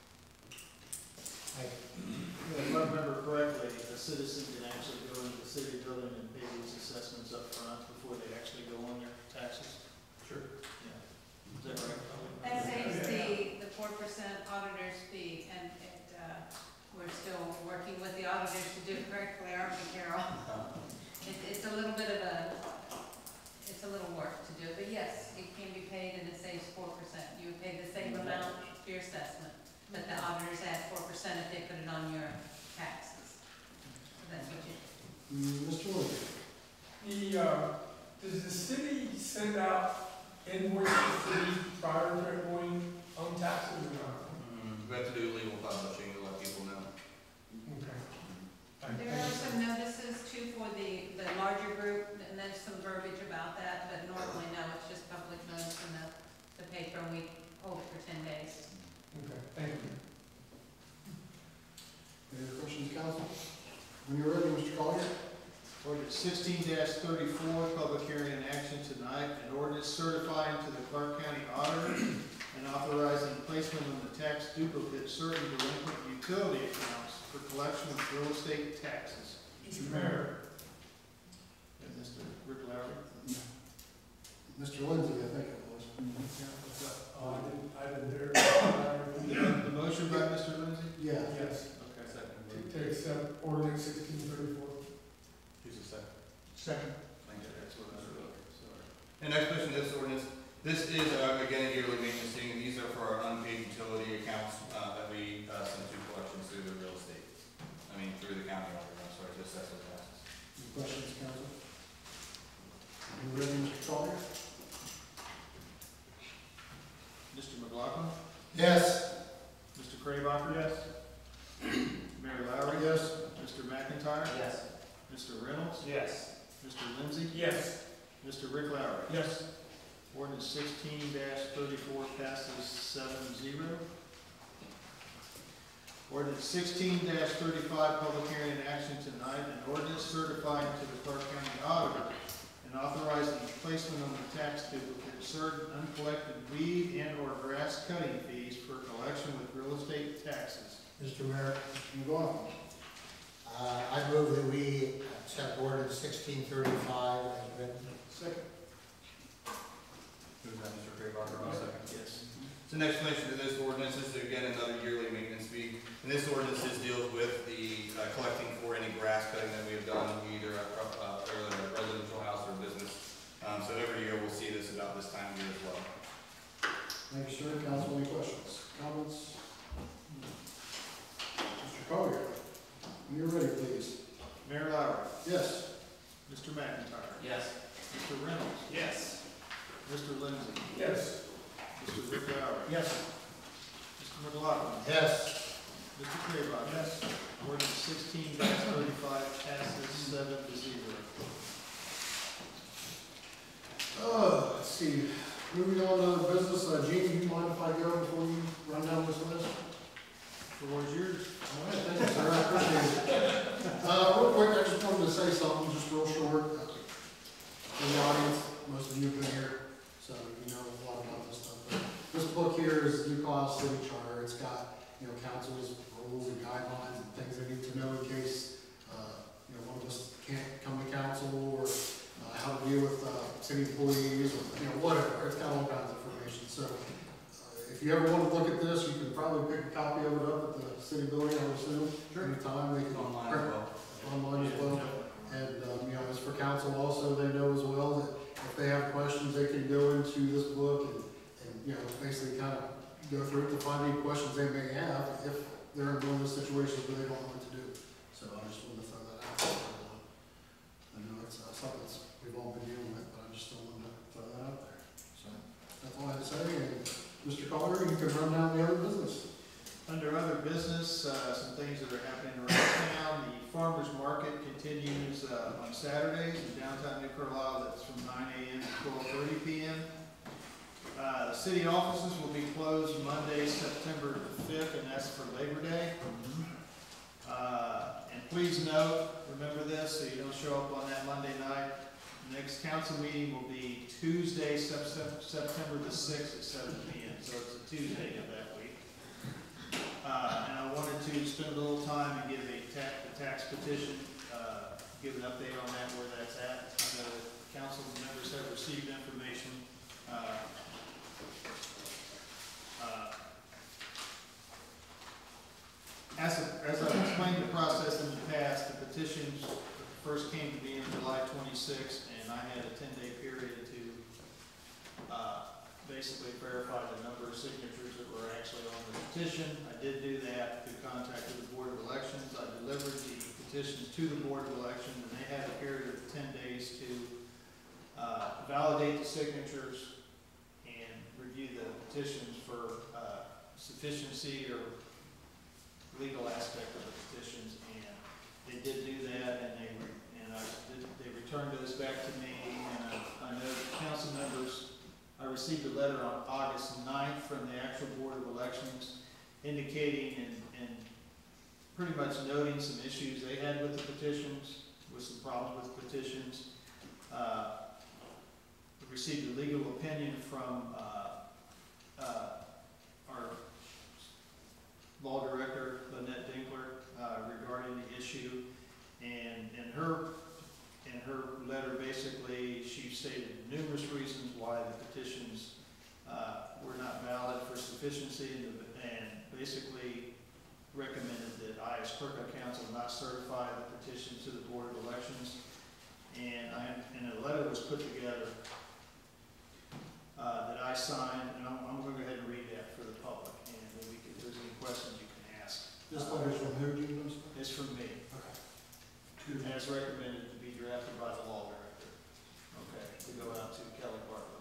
If I remember correctly, a citizen can actually go into the city building and pay these assessments up front before they actually go on their taxes. Sure. Yeah. Is that right? That saves the 4% auditor's fee, and we're still working with the auditor correctly, aren't we, Carol? It's a little bit of it's a little work to do, but yes, it can be paid and it saves 4%. You would pay the same amount for your assessment, but the auditors add 4% if they put it on your taxes. So that's what you do. Mr. Wood? Does the city send out invoices to these prior to it going on taxes or not? We have to do legal publishing to let people know. Okay. There are some notices too for the larger group, and there's some verbiage about that, but normally, no, it's just public notice in the paper, and we hold it for 10 days. Okay, thank you. Any other questions, council? When you're ready, Mr. Collier. Ordinance 16-34, public hearing and action tonight, an ordinance certifying to the Clark County Auditor and authorizing placement on the tax duplicate certain delinquent utility accounts for collection of real estate taxes. Mr. Mayor. And Mr. Rick Lowry. Mr. Lindsay, I think it was. I didn't hear. The motion by Mr. Lindsay? Yeah. Yes. Okay. To accept ordinance 1634. Who's the second? Second. Thank you. That's what I was looking for. Sorry. And next question, this ordinance, this is, again, a yearly maintenance thing. These are for our unpaid utility accounts, that we, send to collections through the real estate. Through the county auditor, I'm sorry, just assessor taxes. Any questions, council? When you're ready, Mr. Collier. Mr. McLaughlin? Yes. Mr. Craybacher? Yes. Mayor Lowry? Yes. Mr. McIntyre? Yes. Mr. Reynolds? Yes. Mr. Lindsay? Yes. Mr. Rick Lowry? Yes. Ordinance 16-34 passes 7-0. Ordinance 16-35, public hearing and action tonight, an ordinance certifying to the Clark County Auditor and authorizing placement on the tax duplicate certain uncollected weed and/or grass cutting fees for collection with real estate taxes. Mr. Mayor, Mr. McLaughlin. I move that we accept ordinance 1635 as written. Second. Who's that, Mr. Craybacher? I'll second. Yes. So an explanation to this ordinance, this is again another yearly maintenance fee. And this ordinance deals with the collecting for any grass cutting that we have done, either at a residential house or business. So every year we'll see this about this time of year as well. Thank you, sir. Council, any questions, comments? Mr. Collier. When you're ready, please. Mayor Lowry? Yes. Mr. McIntyre? Yes. Mr. Reynolds? Yes. Mr. Lindsay? Yes. Mr. Rick Lowry? Yes. Mr. McLaughlin? Yes. Mr. Craybacher? Yes. Ordinance 16-35 passes 7-0. Let's see. Moving on to other business, Jean, do you mind if I go before you run down this list? The floor is yours. All right, thank you, sir, I appreciate it. Real quick, I just wanted to say something, just real short. In the audience, most of you have been here, so you know a lot about this stuff. But this book here is the Ohio City Charter. It's got, council's rules and guidelines and things they need to know in case, one of us can't come to council, or how to deal with city employees, or whatever. It's got all kinds of information. So if you ever want to look at this, you can probably pick a copy of it up at the city building, I would assume. Anytime they can Online as well. online as well. And as for council also, they know as well that if they have questions, they can go into this book and basically kind of go through it to find any questions they may have if they're in one of those situations where they don't know what to do. So I just wanted to throw that out there. I know it's something we've all been dealing with, but I just still wanted to throw that out there. So that's all I had to say. And Mr. Collier, you can run down the other business. Under other business, some things that are happening around town. The farmer's market continues on Saturdays in downtown New Carlisle. That's from 9 a.m. to 12:30 p.m. The city offices will be closed Monday, September 5th, and that's for Labor Day. And please note, remember this, so you don't show up on that Monday night. The next council meeting will be Tuesday, September the 6th at 7 p.m. So it's a Tuesday of that week. And I wanted to spend a little time and give a tax petition, give an update on that, where that's at. I know that council members have received information. As I've explained the process in the past, the petitions first came to me on July 26th, and I had a 10-day period to basically verify the number of signatures that were actually on the petition. I did do that through contact with the Board of Elections. I delivered the petitions to the Board of Elections, and they had a period of 10 days to validate the signatures and review the petitions for sufficiency or legal aspect of the petitions, and they did do that, and they returned those back to me, and I know the council members, I received a letter on August 9th from the actual Board of Elections indicating and pretty much noting some issues they had with the petitions, with some problems with petitions. We received a legal opinion from our law director, Lynette Dinkler, regarding the issue, and in her letter, basically, she stated numerous reasons why the petitions were not valid for sufficiency, and basically recommended that I, as clerk of council, not certify the petition to the Board of Elections. And a letter was put together that I signed, and I'm going to go ahead and read that for the public, and then if there's any questions, you can ask. This letter's from who, do you know? It's from me. Okay. As recommended to be drafted by the law director. Okay, to go out to Kelly Bartlett.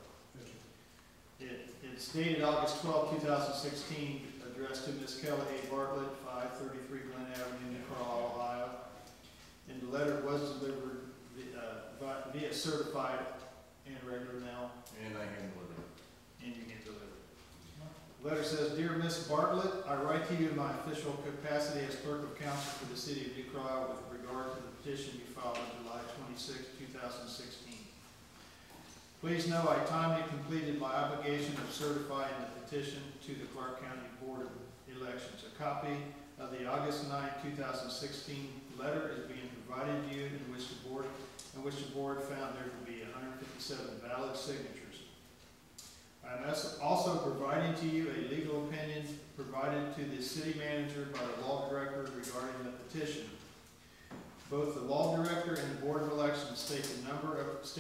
It's dated August 12, 2016, addressed to Ms. Kelly A. Bartlett, 533 Glen Avenue, New Carlisle, Ohio. And the letter was delivered via certified and regular mail. And I hand delivered. And you can deliver it. The letter says, Dear Ms. Bartlett, I write to you in my official capacity as clerk of council for the city of New Carlisle with regard to the petition you filed on July 26, 2016. Please know I timely completed my obligation of certifying the petition to the Clark County Board of Elections. A copy of the August 9, 2016 letter is being provided to you in which the board found there to be 157 valid signatures. I am also providing to you a legal opinion provided to the city manager by the law director regarding the petition. Both the law director and the Board of Elections state the number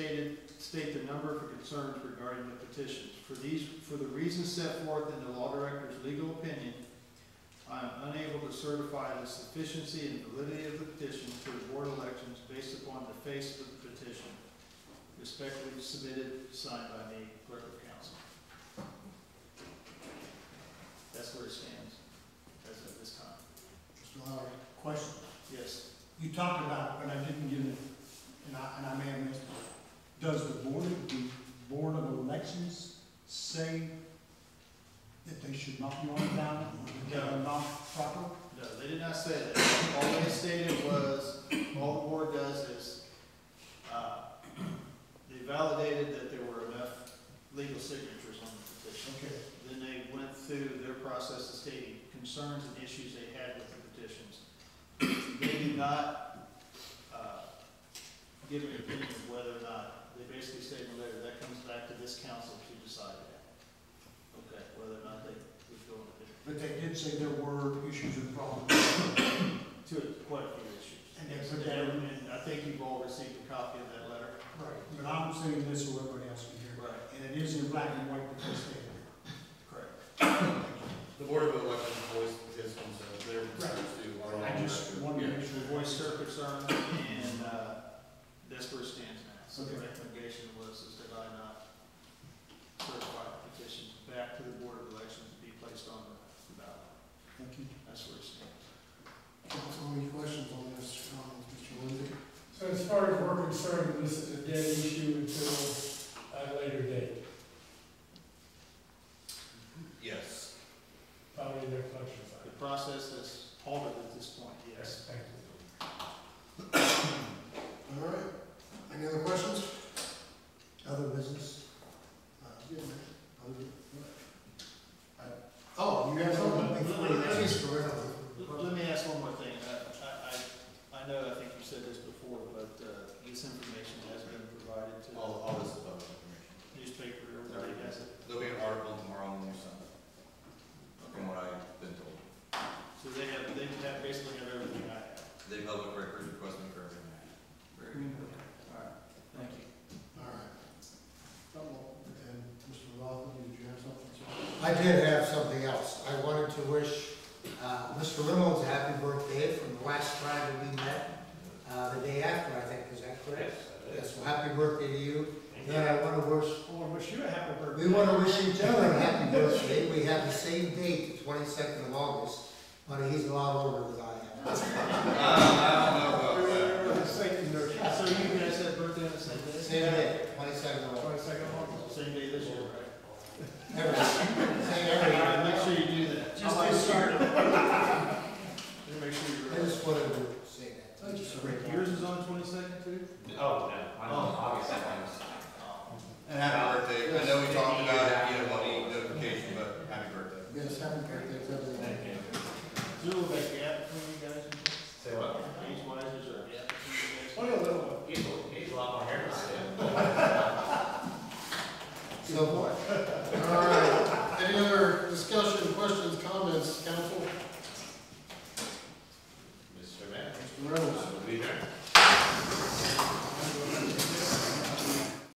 of concerns regarding the petitions. For the reasons set forth in the law director's legal opinion, I am unable to certify the sufficiency and validity of the petition to the Board of Elections based upon the face of the petition. Respectfully submitted, signed by me, clerk of council. That's where it stands as of this time. Mr. Lowry, question. Yes. You talked about, but I didn't get it, and I may have missed it. Does the Board of Elections say that they should not be on the ballot, or that they are not proper? No, they did not say that. All they stated was, all the board does is, they validated that there were enough legal signatures on the petition. Okay. Then they went through their process of stating concerns and issues they had with the petitions. They did not give an opinion of whether or not, they basically stated in the letter, that comes back to this council to decide that. Okay, whether or not they would go in it. But they did say there were issues and problems. To quite a few issues. And they put that in. And I think you've all received a copy of that letter. Right. But I'm saying this so everybody else can hear. Right. And it is in black and white what they stated. Correct. The Board of Elections voiced his concerns, their concerns too. I just wanted to make sure. Voice their concern, and that's where it stands now. So the Okay. recommendation was is that I not certify the petitions back to the Board of Elections to be placed on the ballot. Thank you. That's where it stands. Council, any questions on this, Mr. Lindsey? So as far as we're concerned, this is a dead issue until a later date, Yes. probably in their collection The side. process has halted at this point, yes. Thank you. All right. Any other questions? Other business? Yeah, man. Oh, you have something? Let me ask one more thing. I know, I think you said this before, but this information has been provided to All this is public information. newspaper, everybody has it. There'll be an article tomorrow on the News Sun, from what I've been told. So they have basically have everything I have. They public records requesting for everything. Very good. All right, thank you. All right. And Mr. Rothman, did you have something, sir? I did have something else. I wanted to wish Mr. Reynolds a happy birthday from the last Friday we met, the day after, I think, is that correct? Yes, well, happy birthday to you. Then I want to wish, I want to wish you a happy birthday. we want to wish each other a happy birthday. We have the same date, the 22nd of August, but he's a lot older than I am. I don't know about that. So you guys had birthday on the same day? Same day, 22nd of August. 22nd of August. Same day this year, right? Same All every right, year. make sure you do that. Just I like to start. you. Make sure I you're. just wanted to say that. So Rick, yours is on the 22nd too? Oh, no, I'm on August 2nd. And happy birthday. I know we talked about it, you know, money notification, but happy birthday. Yes, happy birthday to everyone. Thank you. Is there a little bit gap between you guys? Say what? Age wise, is there a gap between you guys? Only a little one. He's a lot more hair than I do. So,